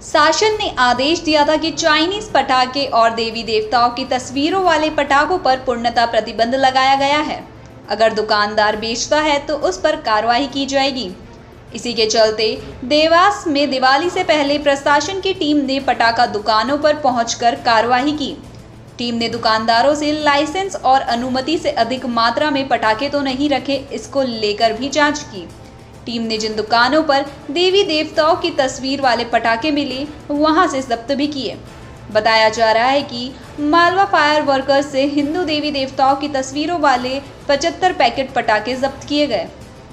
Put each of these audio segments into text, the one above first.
शासन ने आदेश दिया था कि चाइनीज पटाखे और देवी देवताओं की तस्वीरों वाले पटाखों पर पूर्णतः प्रतिबंध लगाया गया है। अगर दुकानदार बेचता है तो उस पर कार्रवाई की जाएगी। इसी के चलते देवास में दिवाली से पहले प्रशासन की टीम ने पटाखा दुकानों पर पहुंचकर कार्रवाई की। टीम ने दुकानदारों से लाइसेंस और अनुमति से अधिक मात्रा में पटाखे तो नहीं रखे, इसको लेकर भी जांच की। टीम ने जिन दुकानों पर देवी देवताओं की तस्वीर वाले पटाखे मिले वहां से जब्त भी किए। बताया जा रहा है कि मालवा फायर वर्कर्स से हिंदू देवी देवताओं की तस्वीरों वाले 75 पैकेट पटाखे जब्त किए गए।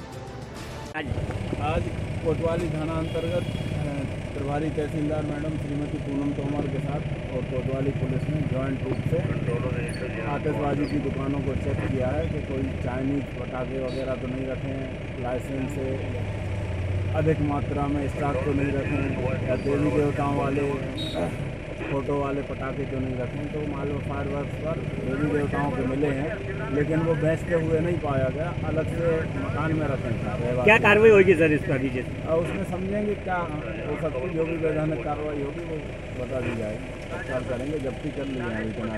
आज कोतवाली थाना अंतर्गत प्रभारी तहसीलदार मैडम श्रीमती पूनम तोमर के साथ और कोतवाली पुलिस ने जॉइंट रूप से आतिशबाजी की दुकानों को चेक किया है कि कोई चाइनीज पटाखे वगैरह तो नहीं रखे हैं, लाइसेंस से अधिक मात्रा में स्टॉक तो नहीं रखे हैं, या देवी देवताओं वाले फोटो वाले पटाखे तो नहीं रखे हैं। तो मालवा फायर वर्क्स पर देवी देवताओं के मिले हैं, लेकिन वो बेचते हुए नहीं पाया गया, अलग से मकान में रखे हैं। क्या कार्रवाई होगी सर इस पर? उसमें समझेंगे क्या हो सकती है, जो भी वैधानिक कार्रवाई होगी वो बता दी जाएगी। उपचार करेंगे, जब्ती कर ली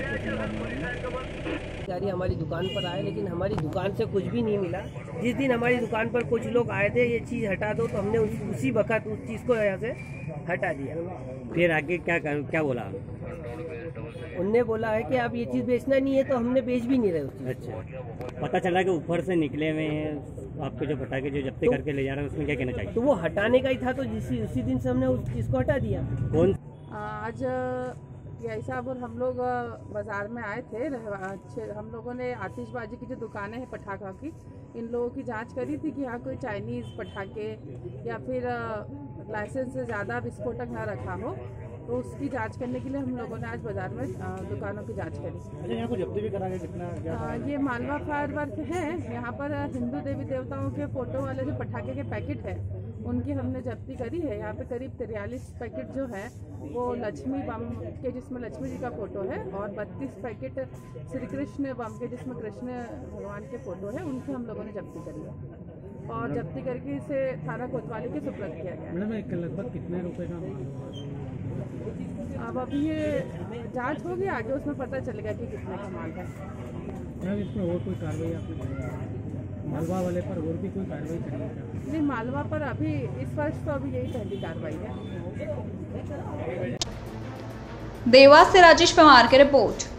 जाएगी। हमारी दुकान पर आए, लेकिन हमारी दुकान से कुछ भी नहीं मिला। जिस दिन हमारी दुकान पर कुछ लोग आए थे ये चीज़ हटा दो, तो हमने उसी वक्त उस चीज़ को यहाँ से हटा दिया। फिर आगे क्या बोला? उनने बोला है कि आप ये चीज़ बेचना नहीं है, तो हमने बेच भी नहीं रहे उस चीज़। अच्छा, पता चला कि ऊपर से निकले हुए हैं आपके जो पटाखे जो जब्ती करके ले जा रहे हैं, उसमें क्या कहना चाहिए? तो वो हटाने का ही था, तो उसी दिन से हमने उस चीज़ को हटा दिया। कौन आज यही साहब और हम लोग बाज़ार में आए थे। हम लोगों ने आतिशबाजी की जो दुकानें हैं पटाखा की, इन लोगों की जांच करी थी कि यहाँ कोई चाइनीज़ पटाखे या फिर लाइसेंस से ज़्यादा विस्फोटक ना रखा हो, तो उसकी जांच करने के लिए हम लोगों ने आज बाज़ार में दुकानों की जांच करी। अच्छा, यहाँ को जब्ती भी करा के कितना ये मालवा फायर वर्क है, यहाँ पर हिंदू देवी देवताओं के फ़ोटो वाले जो पटाखे के पैकेट है उनकी हमने जब्ती करी है। यहाँ पे करीब 43 पैकेट जो है वो लक्ष्मी बम के, जिसमें लक्ष्मी जी का फ़ोटो है, और 32 पैकेट श्री कृष्ण बम के, जिसमें कृष्ण भगवान के फ़ोटो है, उनकी हम लोगों ने जब्ती करी है और जब्ती करके इसे थाना कोतवाली के सुपुर्द किया गया। मैडम, लगभग कितने रुपए का? अब अभी ये जांच होगी, आगे उसमें पता चलेगा कि कितने का माल है। मैम, इसमें और कोई कार्रवाई आपने मालवा वाले पर और भी कोई कार्रवाई करेंगे? नहीं, मालवा पर अभी इस वर्ष तो अभी यही पहली कार्रवाई है। देवास से राजेश पवार की रिपोर्ट।